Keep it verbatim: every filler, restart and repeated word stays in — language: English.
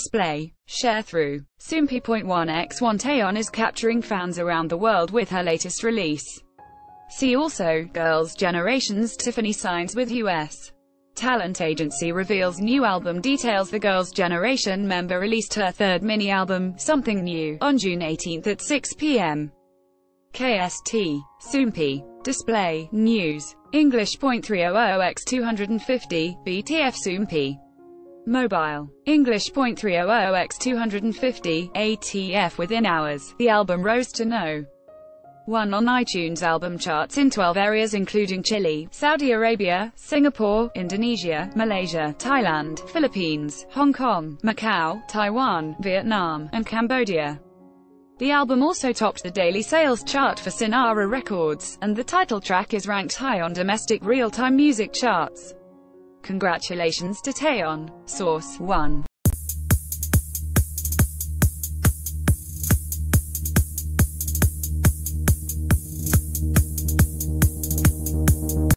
Display. Sharethrough. Soompi point one by one Taeyeon is capturing fans around the world with her latest release. See also, Girls' Generation's Tiffany signs with U S talent agency reveals new album details. The Girls' Generation member released her third mini-album, Something New, on June eighteenth at six p m K S T. Soompi. Display. News. English point three hundred by two fifty, B T F Soompi. Mobile. English point three hundred by two fifty, A T F within hours. The album rose to no. one on iTunes album charts in twelve areas including Chile, Saudi Arabia, Singapore, Indonesia, Malaysia, Thailand, Philippines, Hong Kong, Macau, Taiwan, Vietnam, and Cambodia. The album also topped the daily sales chart for Sonara Records, and the title track is ranked high on domestic real-time music charts. Congratulations to Taeyeon. Source: one.